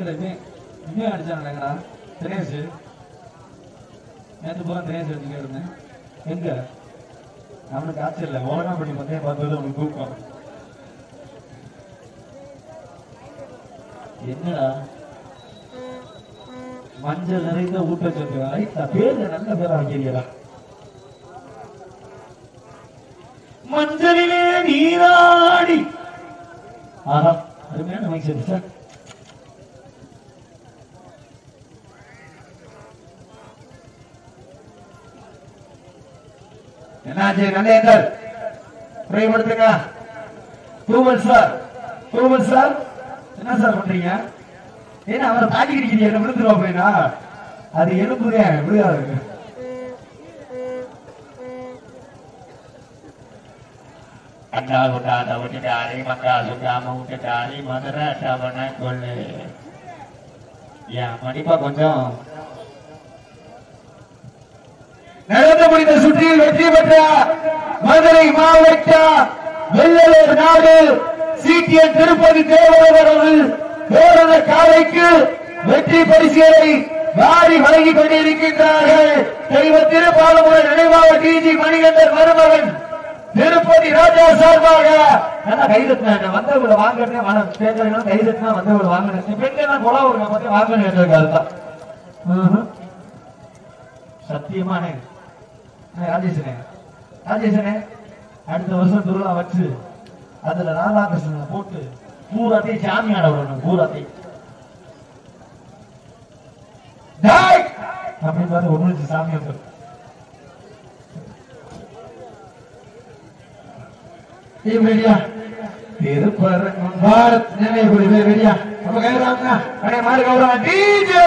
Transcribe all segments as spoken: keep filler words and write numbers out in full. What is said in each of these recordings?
இது இன்னும் அடிச்சானுங்கடா தினேஷ். நேற்று பூரா தினேஷ் அடிச்சுக்கிட்டு இருந்தேன். எங்க அவனுக்கு ஆச்சு இல்லை ஓனா பண்ணி பந்தயம் பார்த்தது அவனுக்கு தூக்கம். என்னடா மஞ்சள் நிறைந்த ஊட்டச்சத்து பேரு நல்ல பேரா வைக்கிறீங்களா? மஞ்சளிலே நீராடி. ஆஹா அருமையான மைக் சார். என்னாச்சு நல்லேந்தர் புரியப்படுத்துங்க. தூவல் சார் தூவல் சார் என்ன சார் பண்றீங்க? ஏன்னா அவரை தாக்கி இருக்கிறீங்க என்ன விழுந்துருவா அப்படின்னா அது எலும்புங்க விழுகாது. அண்ணா விட்டாத விட்டுட்டாரி மக்கா சுட்டாம விட்டுட்டாரி மதுரை டவன கொள்ளு. ஏன் மடிப்பா கொஞ்சம் நடந்து முடிந்த சுற்றில் வெற்றி பெற்ற மதுரை மாவட்டம் வெள்ளலூர் நாடு சீட்டியன் திருப்பதி தேவரவர்கள் பேரண காலைக்கு வெற்றி பரிசுகளை வாரி வழங்கிக் கொண்டிருக்கின்றார்கள். தெய்வ திருப்பாலமுறை நினைவாக டிஜி மணிகண்டர் மருமகன் திருப்பதி ராஜா சார்பாக கைதட்டின வந்தவங்களை வாங்கினேன் கைதட்டினா வந்தவங்களை வாங்கினேன் பெண்கள் கொலா ஒரு பத்தி வாங்கினேன் சத்தியமானே ராஜேஷனே ராஜேஷனே அடுத்த வருஷம் திருவிழா வச்சு அதுல ராதாகிருஷ்ணனை போட்டு பூராத்தையும் சாமி ஆட விடணும். பூராத்தையும் அப்படின்னு பார்த்து ஒண்ணு சாமி வந்து திருப்பரங்கம் பாரத் நினைவு ரெடியா நம்ம கைராங்க அடே மாறு கௌரவம் டிஜே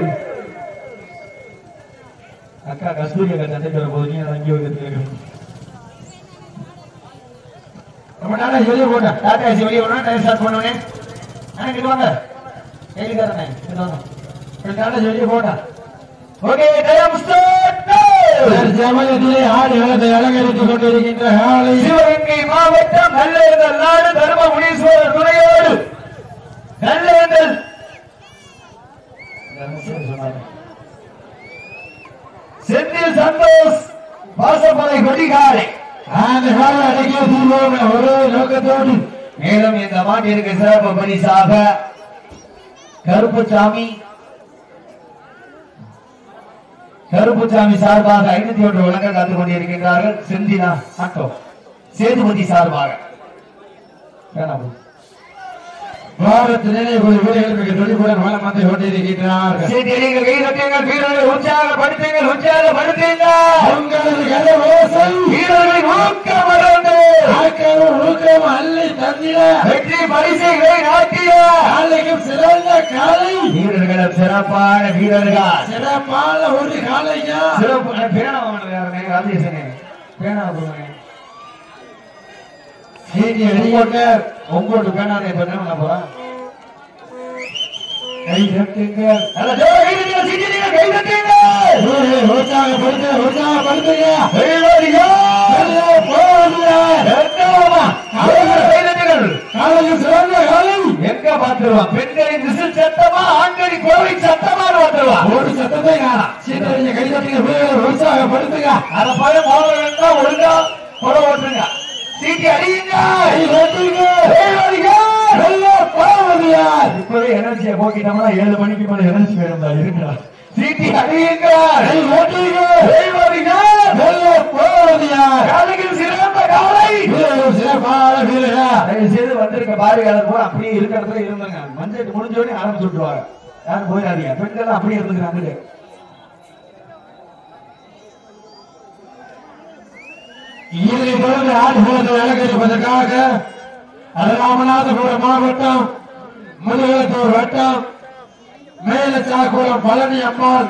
அக்கா கஸ்தூரி அக்கா சண்டை பெற போது நீ அங்கே வந்து ரொம்ப நாளா வெளியே போட்டேன் டாடா ஏசி வெளியே போனா டைம் ஸ்டார்ட் பண்ணுவேன். எனக்கு வாங்க கையிலுக்காரனே டாடா வெளியே போட்டா ஓகே டைம் ஸ்டார்ட். ஜமயத்திலே ஆடி வளத்தை அலங்கரித்துக் கொண்டிருக்கின்ற சிவகங்கை மாவட்டம் நல்லேந்தல் நாடு தர்மபுரீஸ்வரர் துணையோடு நல்லேந்தல் செந்தில் சந்தோஷ் வாசப்படை கொடிகாலை அந்த கால அடங்கிய தீர்வோம் ஒரே நோக்கத்தோடு மேலும் இந்த மாட்டிற்கு சிறப்பு பரிசாக கருப்புசாமி கருப்புசாமி சார்பாக ஐநூத்தி ஒன்று வழங்க காத்துக் கொண்டிருக்கின்றார்கள். செந்தினா ஆட்டோ சேதுபதி சார்பாக பாரத் நினைவு வீரர்களுக்கு துடிப்புடன் வளம் வந்து கொண்டிருக்கிறார்கள். வீரர்களை உற்சாகப்படுத்துங்கள் உற்சாகப்படுத்துங்கள் உங்களது கரவோசை வீரர்களை ஊக்கம் வளர்ந்து ஊக்கம் அள்ளி தந்திட வெற்றி பரிசுகளை நாட்டிய காலையும் சிறந்த காலை வீரர்களும் சிறப்பான வீரர்கள் சிறப்பான ஒரு காலையா சிறப்பு பேனாவே ராஜேஷனே பேனாவே சீட்டி ஹெலிகாப்டர் உங்களோட பேனாவை பண்ண போறேன். கை தட்டுங்கள் நல்ல ஜோர கை தட்டுங்க சீட்டிங்க கை தட்டுங்க ஓரே உற்சாகப்படுத்து உற்சாகப்படுத்துங்க ஹேலோரியா ஹலோ போடுங்க ரெண்டாவா கை தட்டுங்கள் காலையும் சிறந்த காலை எங்க பாத்துருவா பெண்களின் விசில் சத்தமா ஆண்களின் கோவை சத்தமா பாத்துருவா ஒரு சத்தத்தை காணா சீட்டிங்க கை தட்டுங்க உற்சாகப்படுத்துங்க அத போய் போறவங்க ஒழுங்கா போட ஓட்டுங்க சீட்டி அடிங்க இப்பவே எனர்ஜியை போக்கிட்டோம்னா ஏழு மணிக்கு மேல எனர்ஜி வேணும் இருக்குடா. சீட்டி அடிங்க சிறந்த காலை செய்து வந்திருக்க பாரியாளர் கூட அப்படியே இருக்க இடத்துல இருந்தாங்க. மஞ்சள் முடிஞ்சோடனே ஆரம்பிச்சு விட்டுருவாங்க. யாரும் போயிடாதீங்க பெண்கள் அப்படியே இருந்துக்கிறாங்க. இதனை தொடர்ந்து ஆடுகளத்தை அலங்கரிப்பதற்காக ராமநாதபுரம் மாவட்டம் முதுகுளத்தூர் வட்டம் மேலச்சாக்குளம் பழனி அம்மாள்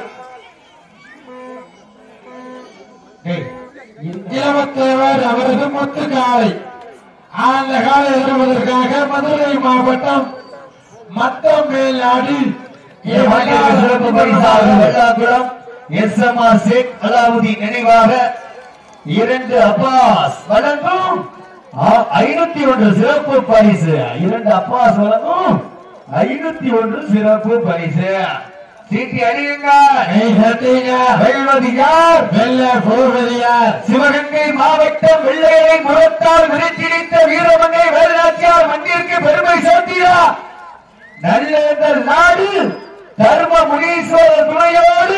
இளவத்தேவர் அவரது முத்து காலை அந்த காலை வருவதற்காக மதுரை மாவட்டம் மத்தம் மேலாடி சிறப்பு பரிசாக Vellakulam S M R Sheikh Alauddin நினைவாக இரண்டு அப்பாஸ் வழங்கும் ஐநூத்தி ஒன்று சிறப்பு பரிசு. இரண்டு அப்பாஸ் வழங்கும் ஐநூத்தி ஒன்று சிறப்பு பரிசு. சீட்டி அடியுங்கள். சிவகங்கை மாவட்டம் வெள்ளையரை முகத்தால் விரிச்சிடித்த வீரமங்கை வேலுநாச்சியார் மண்ணிற்கு பெருமை சேர்த்தீரா. நல்ல நாடு தர்ம முனீஸ்வரர் துணையோடு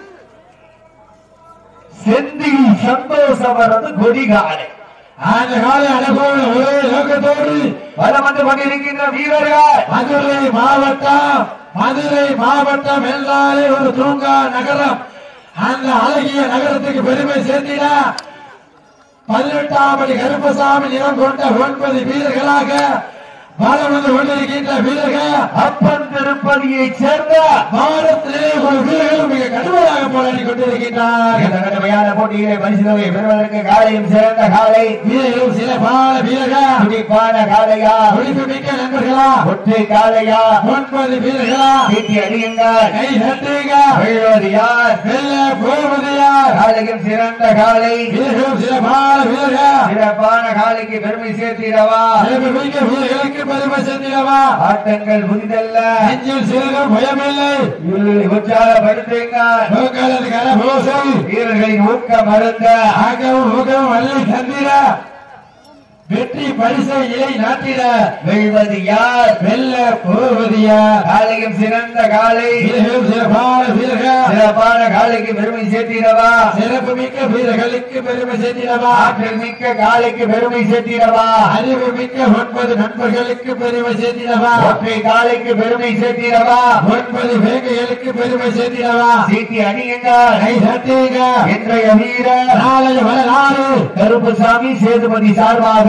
செந்தில் சந்தோஷவரது கொடிகாலை அந்த காலை அனுபவ ஒரே நோக்கத்தோடு வலம் வந்து கொண்டிருக்கின்ற வீரர்கள் மதுரை மாவட்டம். மதுரை மாவட்டம் என்றாலே ஒரு தூங்கா நகரம். அந்த அழகிய நகரத்துக்கு பெருமை சேர்த்திட பதினெட்டாம் படி கருப்பசாமி நிறம் கொண்ட ஒன்பது வீரர்களாக வலம் வந்து கொண்டிருக்கின்ற வீரர்கள் அப்பன் திருப்பதியை சேர்ந்த பாரத்திலே ஒரு வீரர்கள் மிக கடுமையாக போராடி கொண்டிருக்கின்றார். இந்த கடுமையான போட்டியிலே பரிசுகளை பெறுவதற்கு காலையும் சிறந்த காலை வீரர்களும் சில பால வீரர்கள் துடிப்பான காலையா துடிப்பு மிக்க நண்பர்களா ஒற்றை காலையா ஒன்பது வீரர்களா சீட்டி அடியுங்கள். கை தட்டுங்க. வெல்வது யார்? வெல்ல போவது யார்? காலையும் சிறந்த காலை வீரர்களும் சில பால வீரர்கள் சிறப்பான காலைக்கு பெருமை சேர்த்திடவா. சிறப்பு மிக்க வீரர்களுக்கு பெருமை சேர்த்திடவா. ஆட்டங்கள் புதிதல்ல. நெஞ்சில் சிறுகம் பயமில்லை. உற்சாகப்படுத்துங்கள். வீரர்களின் ஊக்கம் மருந்த ஆகவும் ஊக்கம் வள்ளி தந்திர வெற்றி பரிசை இலை நாட்டிட வெல்வது யார்? வெல்ல போவது யார்? காலையும் சிறந்த காலை சிறப்பான வீரர்கள் சிறப்பான காலைக்கு பெருமை சேர்த்திடவா. சிறப்பு மிக்க வீரர்களுக்கு பெருமை சேர்த்திடவா. ஆற்றல் மிக்க காலைக்கு பெருமை சேர்த்திடவா. அறிவு மிக்க ஒன்பது நண்பர்களுக்கு பெருமை சேர்த்திடவா. ஒற்றை காலைக்கு பெருமை சேர்த்திடவா. ஒன்பது வேங்கைகளுக்கு பெருமை சேர்த்திடவா. சீட்டி அணியுங்கள். கை தட்டுங்க. இன்றைய வீரர் நாளைய வரலாறு கருப்புசாமி சேதுபதி சார்பாக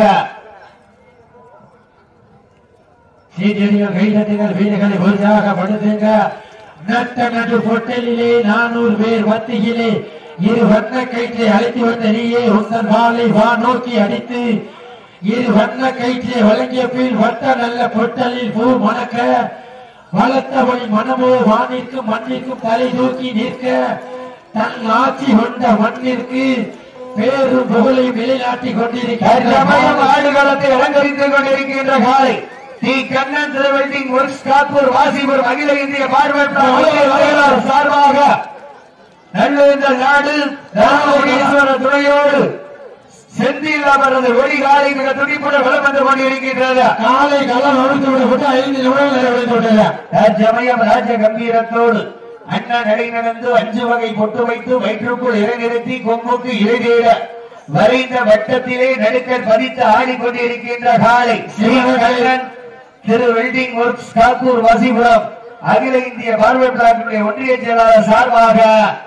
சீட்டியடிகள். கை தட்டுங்கள். வீரர்களை உற்சாகப்படுத்துங்க. நட்ட நடு பொட்டலிலே நானூறு பேர் மத்தியிலே இரு வண்ண கயிற்றை அழைத்து வந்த நீயே உந்தன் வாளை வா நோக்கி அடித்து இரு வண்ண கயிற்றை வழங்கிய பின் வட்ட நல்ல பொட்டலில் பூ மணக்க வளர்த்தபடி மனமோ வானிற்கும் மண்ணிற்கும் தலை தூக்கி நிற்க தன் ஆட்சி கொண்ட மண்ணிற்கு பேரும் புகழையும் நிலைநாட்டிக் கொண்டிருக்கின்ற ஆடுகளத்தை அலங்கரித்துக் கொண்டிருக்கின்ற காலை டி கண்ணன் திருவெல்டிங் ஒர்க்ஸ் காப்பூர் வாசிபுரம் அகில இந்திய பார்வையாளர் சார்பாக நல்ல நாடு ராமேஸ்வர துணையோடு செந்தில் அவரது ஒளி காலை மிக துடிப்புடன் வலம் வந்து கொண்டிருக்கின்றது. காலை களம் அழுத்து விடப்பட்டு ஐந்து நிமிடங்கள் நிறைவேற்றப்பட்டது. தற்சமயம் ராஜ கம்பீரத்தோடு அண்ணா நடை நடந்து அஞ்சு வகை பொட்டு வைத்து வயிற்றுக்குள் இறைநிறுத்தி கொம்புக்கு இறைதேட வரைந்த வட்டத்திலே நடுக்கல் பதித்து ஆடிக்கொண்டிருக்கின்ற காலை ஸ்ரீகண்ணன் திரு வெல்டிங் ஒர்க்ஸ் காப்பூர் வாசிபுரம் அகில இந்திய பார்வையாளர்களுடைய ஒன்றிய செயலாளர் சார்பாக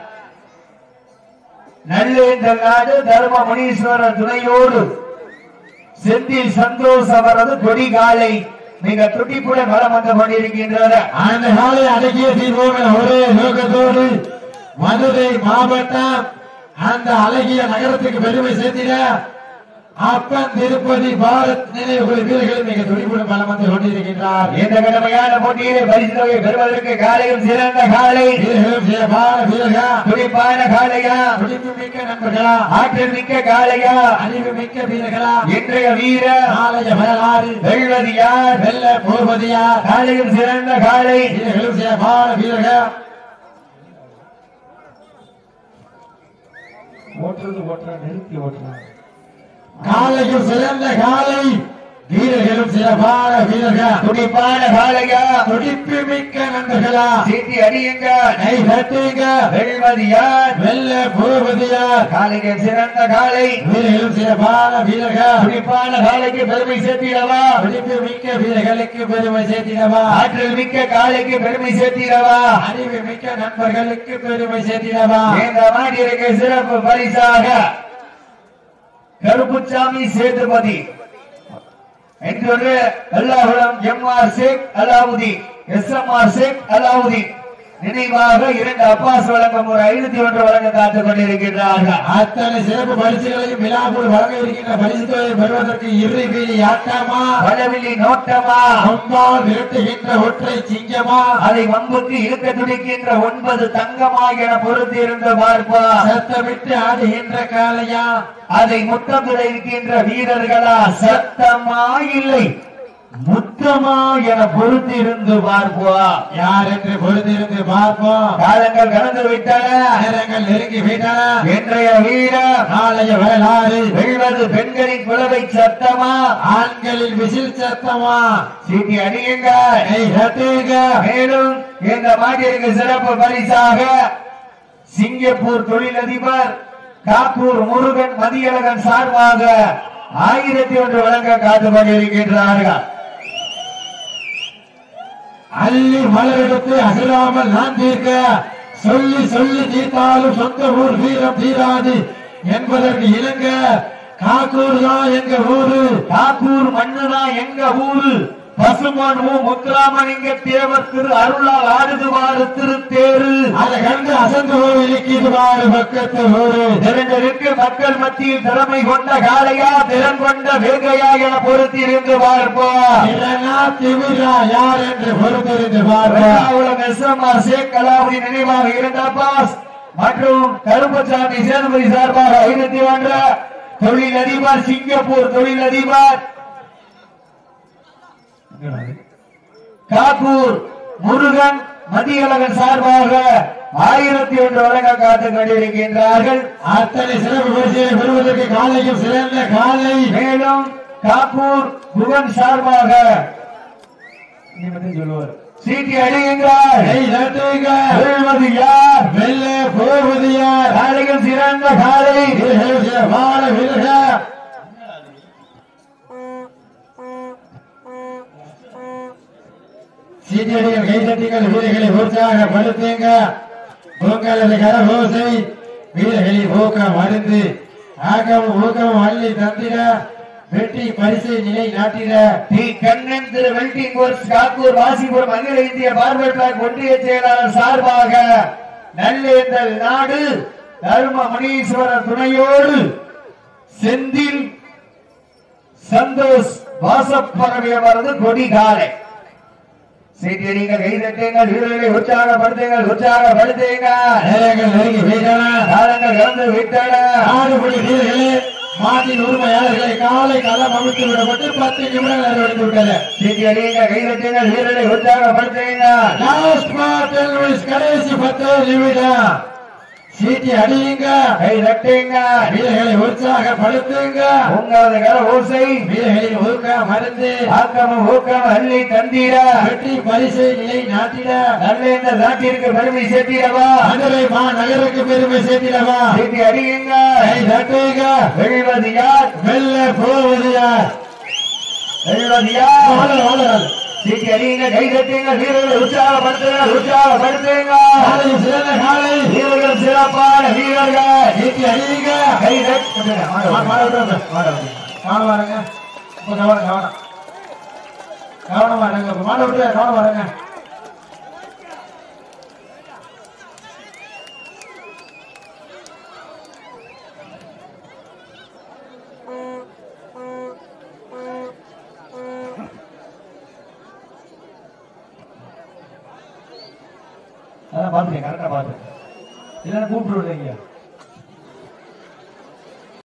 நல்லேந்தல் நாடு தர்ம முனீஸ்வரர் துணையோடு செந்தில் சந்தோஷ் அவரது கொடி காலை மிக துடிப்புடன் வலம் வந்து கொண்டிருக்கின்றது. அந்த காலை அடக்கிய தீர்வோம் ஒரே நோக்கத்தோடு மதுரை மாவட்டம் அந்த அழகிய நகரத்துக்கு பெருமை சேர்த்திட அப்பன் திருப்பதி பாரத் நினைவுகள் வீரர்கள் மிக துடிப்புடன் வலம் வந்து கொண்டிருக்கின்றார். இந்த கடுமையான போட்டியிலே பரிசு தொகை பெறுவதற்கு காலையும் சிறந்த காலை வீரர்கள் துடிப்பான காலையா துடிப்பு மிக்க நண்பர்களா ஆற்றல் மிக்க காலையா அறிவு மிக்க வீரர்களா இன்றைய வீரர் நாளைய வரலாறு வெல்வது யார்? வெல்ல போவது யார்? காலையும் சிறந்த காலை வீரர்களும் சிறப்பான வீரர்கள் ஓட்டுறது ஓட்டுற நிறுத்தி ஓட்டுறாங்க. காலையும் சிறந்த காலை வீரர்களும் சிறப்பான வீரர்கள் துடிப்பான காலையா துடிப்பு மிக்க நண்பர்களா சீட்டி அடியுங்க. கை தட்டுங்க. வெல்வது யார்? வெல்ல போவது யார்? காலைக்கு சிறந்த காலை வீரர்களும் சிறப்பான வீரர்கள் துடிப்பான காலைக்கு பெருமை சேர்த்திடவா. துடிப்பு மிக்க வீரர்களுக்கு பெருமை சேர்த்திடவா. ஆற்றல் மிக்க காலைக்கு பெருமை சேர்த்திடவா. அறிவு மிக்க நண்பர்களுக்கு பெருமை சேர்த்திடவா. இந்த மாநிலக்கு சிறப்பு பரிசாக கருப்புசாமி சேதுபதி என்றொரு அல்லாஹுலம் M R Sheikh Alauddin S M R Sheikh Alauddin நினைவாக இரண்டு அப்பாஸ் வழங்கும் ஒரு ஐநூத்தி ஒன்று வழங்க காத்துக் கொண்டிருக்கின்றார்கள். அத்தனை சிறப்பு பரிசுகளையும் விழாக்குள் வழங்க இருக்கின்ற பரிசு தொகையை பெறுவதற்கு இறுதி வீதி ஆட்டமா வளவில்லி நோட்டமா அம்பால் விரட்டுகின்ற ஒற்றை சிங்கமா அதை வம்புக்கு இழுக்க துடிக்கின்ற ஒன்பது தங்கமா என பொறுத்து இருந்து பார்ப்பா. சத்தமிட்டு ஆடுகின்ற காலையா அதை முத்தமிட இருக்கின்ற வீரர்களா? சத்தமா இல்லை முத்தமா என பொறுத்திருந்து பார்ப்போம். யார் என்று பொறுத்திருந்து பார்ப்போம். காலங்கள் கடந்து விட்டன, நேரங்கள் நெருங்கி விட்டன. இன்றைய வீரம் நாளைய வரலாறு. வெல்வது பெண்களின் குலவை சத்தமா, ஆண்களின் விசில் சத்தமா? சீட்டி அணியுங்க, கட்டுங்க. மேலும் இந்த மாட்டிற்கு சிறப்பு பரிசாக சிங்கப்பூர் தொழிலதிபர் காக்கூர் முருகன் மதியழகன் சார்பாக ஆயிரத்தி ஒன்று வழங்க காத்து கொண்டிருக்கின்றார்கள். அள்ளி மலரெடுத்து அசராமல் நான் தீர்க்க, சொல்லி சொல்லி தீர்த்தாலும் சொந்த ஊர் வீரம் தீராது என்பதற்கு இணங்க, காக்கூர் தான் எங்க ஊரு, காக்கூர் மண்ணுதான் எங்க ஊரு, பசுமான் முத்துராமலிங்க தேவர் திரு அருளால் ஆடுதுவாறு திருத்தேரு, அதை கண்டு அசந்து இருக்கிறாரு பக்கத்து ஊரு. திறந்திருக்கு மக்கள் மத்தியில் திறமை கொண்ட காளையா திறன் கொண்ட வேங்கையா என பொறுத்திருந்து பார்ப்போம். திமிரா யார் என்று பொறுத்திருந்து பார்ப்போம். எஸ் எம் ஆர் ஷேக் கலாவுடைய நினைவாக இருந்த பாஸ் மற்றும் கருப்பசாமி சேதுபதி சார்பாக ஐநூத்தி ஒன்று தொழில் அதிபர் சிங்கப்பூர் தொழில் அதிபர் காக்கூர் முருகன் மதியழகன் சார்பாக ஆயிரத்தி ஒன்று வழங்க காத்து கொண்டிருக்கின்றார்கள். அத்தனை சிறப்பு பரிசுகளை பெறுவதற்கு காலையும் சிறந்த காலை. மேலும் காக்கூர் புகன் சார்பாக சொல்லுவார் சீட்டி அடியுங்கள், வெல்வது யார், வெல்ல போவது யார், காலையில் சிறந்த காலை வாழ விருக. சீட்டியடிகள் கைதட்டிகள் வீரர்களை உற்சாகப்படுத்துங்க. உங்களது கரகோசை வீரர்களை ஊக்கம் அருந்து ஆக்கமும் ஊக்கமும் அள்ளி தந்திட வெற்றி பரிசை நிலை நாட்டிட டி கண்ணன் திரு வெல்டிங் ஒர்க்ஸ் காக்கூர் வாசிபுரம் அகில இந்திய பார்பர் பிளாக் ஒன்றிய செயலாளர் சார்பாக நல்லேந்தல் நாடு தர்ம மணீஸ்வரர் துணையோடு செந்தில் சந்தோஷ் வாசப்பரவியவரது கொடிகாலை சீட்டியடிகள் கைதட்டுங்கள், வீரர்களை உற்சாகப்படுத்துங்கள், உற்சாகப்படுத்துங்கள். நேரங்கள் நெருங்கி விட்டன, காலங்கள் கடந்து விட்டன. ஆடுபடி வீரர்களே, மாட்டின் உரிமையாளர்களை காலை களம் அமைத்து விடப்பட்டு பத்து நிமிடங்கள் நிறைவடைந்து விட்டது. சீட்டியடிகள் கைதட்டுங்கள், வீரர்களை உற்சாகப்படுத்துங்கள். லாஸ்ட் பார்ட் கடைசி பத்து நிமிடம். சீட்டி அடியுங்க, கை தட்டுங்க, வீரர்களை உற்சாகப்படுத்துங்க. உங்களது கர ஓசை வீரர்களின் ஊக்கம் மருந்து ஆக்கமும் ஊக்கம் அள்ளி தந்திட வெற்றி பரிசை நிலை நாட்டிட நல்ல இந்த நாட்டிற்கு பெருமை சேர்த்திடவா, மதுரை மா நகருக்கு பெருமை சேர்த்திடவா. சீட்டி அடியுங்க, கை தட்டுங்க. வெல்வது யார், வெல்ல போவது யார், வெல்வது யார். வாழ வாழ சீட்டி அடியுங்க, கை தட்டுங்க, வீரர்களை உற்சாகப்படுத்துங்க, உற்சாகப்படுத்துங்க. காலை சிறந்த காலை, வீரர்கள் சிறப்பான வீரர்கள். சீட்டி அடியுங்க, கை தட்டுங்க. கவனம் வாருங்க, கவனம் கவனம் கவனம் வாருங்க, மாட விட்டு கவனம் வாருங்க. அதான் பாத்துக்கேன், கரெக்டா பாத்து இல்லைன்னா கூப்பிட்டு விடுறீங்க.